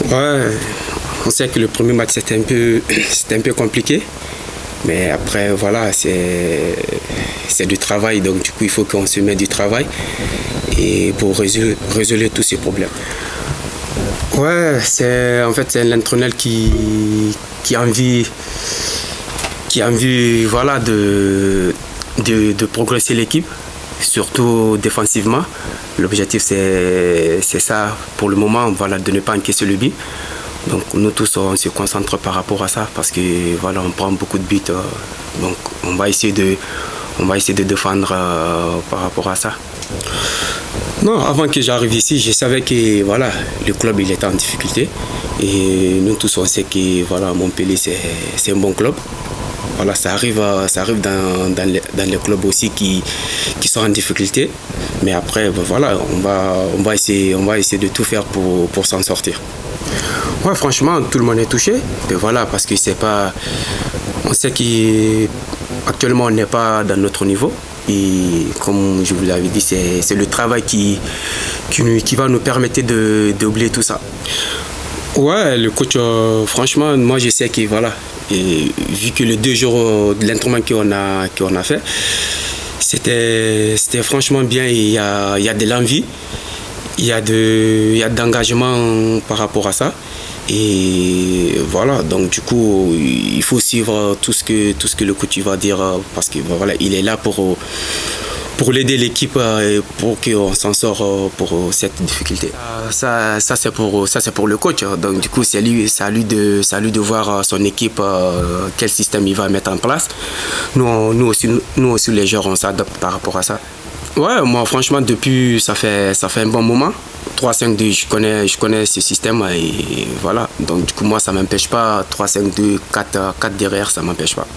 Ouais, on sait que le premier match c'était un peu compliqué. Mais après, voilà, c'est du travail. Donc, du coup, il faut qu'on se mette du travail et pour résoudre tous ces problèmes. Ouais, en fait, c'est l'entraîneur qui a envie, voilà, de progresser l'équipe, surtout défensivement. L'objectif, c'est ça pour le moment, voilà, de ne pas encaisser le but. Donc nous tous on se concentre par rapport à ça parce que voilà on prend beaucoup de buts, donc on va essayer de défendre par rapport à ça. Non, avant que j'arrive ici, je savais que voilà le club il était en difficulté et nous tous on sait que voilà Montpellier c'est un bon club. Voilà, ça arrive dans les clubs aussi qui sont en difficulté, mais après voilà on va essayer de tout faire pour s'en sortir. Ouais, franchement, tout le monde est touché. Et voilà, parce que c'est pas. On sait qu'actuellement, on n'est pas dans notre niveau. Et comme je vous l'avais dit, c'est le travail qui va nous permettre d'oublier tout ça. Ouais, le coach, franchement, moi je sais que voilà. Et vu que les 2 jours de l'entraînement qu'on a fait, c'était franchement bien. Il y a de l'envie, il y a d'engagement par rapport à ça. Et voilà, donc du coup, il faut suivre tout ce que le coach va dire parce que voilà, il est là pour l'aider l'équipe et pour qu'on s'en sort pour cette difficulté. Ça c'est pour le coach. Donc du coup, c'est à lui de voir son équipe quel système il va mettre en place. Nous aussi les joueurs, on s'adapte par rapport à ça. Ouais, moi franchement depuis ça fait un bon moment. 3-5-2, je connais ce système et voilà. Donc du coup moi ça m'empêche pas. 3-5-2, 4 derrière, ça m'empêche pas.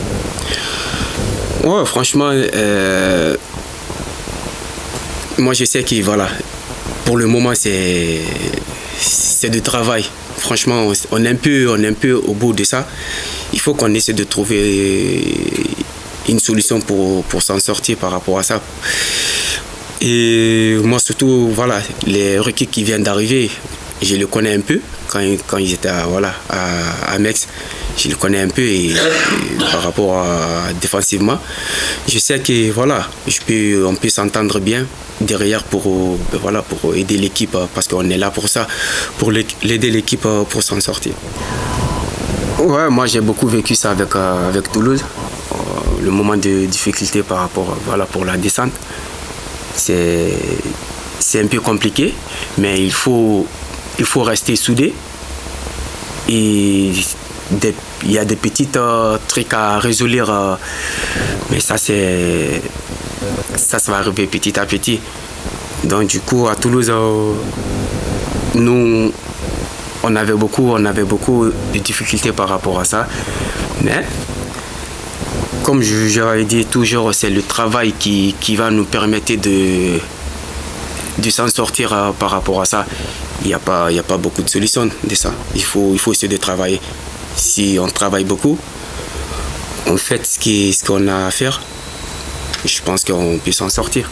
Ouais, franchement, moi je sais que voilà, pour le moment c'est du travail. Franchement, on est un peu au bout de ça. Il faut qu'on essaie de trouver une solution pour s'en sortir par rapport à ça. Et moi surtout, voilà, les recrues qui viennent d'arriver, je les connais un peu quand ils étaient à Metz. Je les connais un peu et par rapport à défensivement, je sais que voilà, on peut s'entendre bien derrière pour aider l'équipe parce qu'on est là pour ça, pour l'aider l'équipe pour s'en sortir. Ouais, moi j'ai beaucoup vécu ça avec Toulouse. Le moment de difficulté par rapport pour la descente, c'est un peu compliqué, mais il faut rester soudé et il y a des petits trucs à résoudre, mais ça va arriver petit à petit. Donc du coup à Toulouse, nous on avait beaucoup de difficultés par rapport à ça, mais comme j'avais dit toujours, c'est le travail qui va nous permettre de s'en sortir par rapport à ça. Il n'y a pas beaucoup de solutions de ça. Il faut essayer de travailler. Si on travaille beaucoup, on fait ce qu'on a à faire, je pense qu'on peut s'en sortir.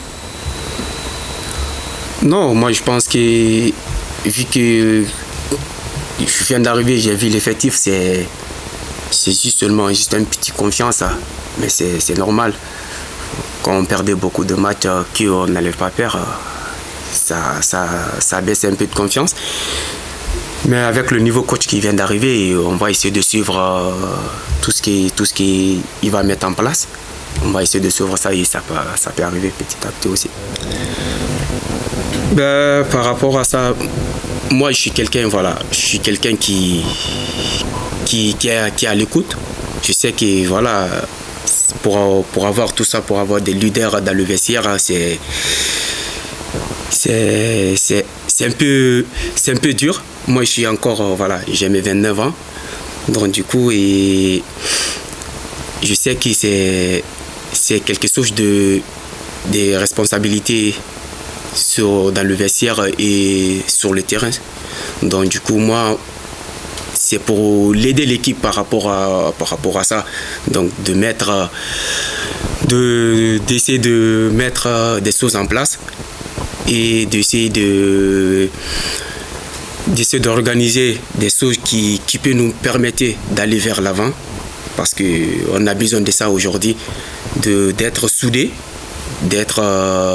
Non, moi je pense que vu que je viens d'arriver, j'ai vu l'effectif, c'est juste une petite confiance, mais c'est normal. Quand on perdait beaucoup de matchs qu'on n'allait pas perdre, ça baisse un peu de confiance. Mais avec le nouveau coach qui vient d'arriver, on va essayer de suivre tout ce qu'il va mettre en place. On va essayer de suivre ça et ça peut arriver petit à petit aussi. Ben, par rapport à ça, moi je suis quelqu'un qui est à l'écoute. Je sais que voilà, pour avoir tout ça, pour avoir des leaders dans le vestiaire, c'est un peu dur. Moi je suis encore, j'ai mes 29 ans. Donc du coup, et je sais que c'est quelque chose de responsabilités dans le vestiaire et sur le terrain. Donc du coup, moi, c'est pour l'aider l'équipe par rapport à ça. Donc d'essayer de mettre des choses en place et d'essayer d'essayer d'organiser des choses qui peuvent nous permettre d'aller vers l'avant, parce qu'on a besoin de ça aujourd'hui, d'être soudés, d'être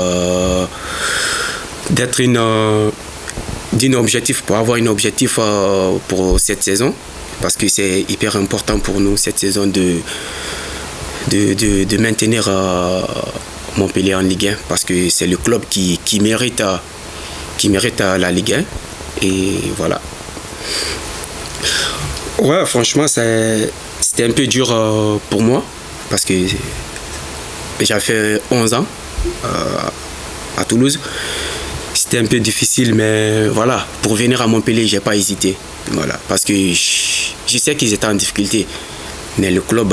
d'un objectif, pour avoir un objectif pour cette saison, parce que c'est hyper important pour nous cette saison de maintenir Montpellier en Ligue 1, parce que c'est le club qui mérite la Ligue 1. Et voilà. Ouais, franchement, c'était un peu dur pour moi, parce que j'ai fait 11 ans à Toulouse. C'était un peu difficile, mais voilà, pour venir à Montpellier, j'ai pas hésité. Voilà, parce que je sais qu'ils étaient en difficulté, mais le club,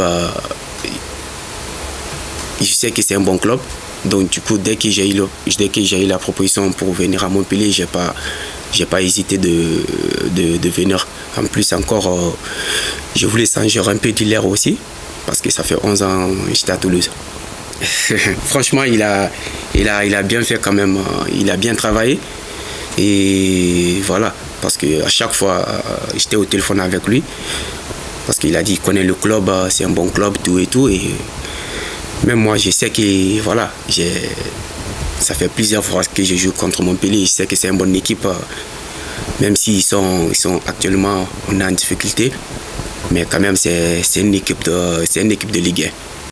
je sais que c'est un bon club. Donc du coup, dès que j'ai eu la proposition pour venir à Montpellier, j'ai pas hésité de venir. En plus encore, je voulais changer un peu d'hilaire aussi, parce que ça fait 11 ans que j'étais à Toulouse. Franchement, il a bien fait quand même, il a bien travaillé. Et voilà, parce qu'à chaque fois, j'étais au téléphone avec lui, parce qu'il a dit qu'il connaît le club, c'est un bon club, tout et tout. Et même moi, je sais que voilà, ça fait plusieurs fois que je joue contre Montpellier. Je sais que c'est une bonne équipe, même s'ils sont actuellement, on est en difficulté. Mais quand même, c'est une équipe de Ligue 1.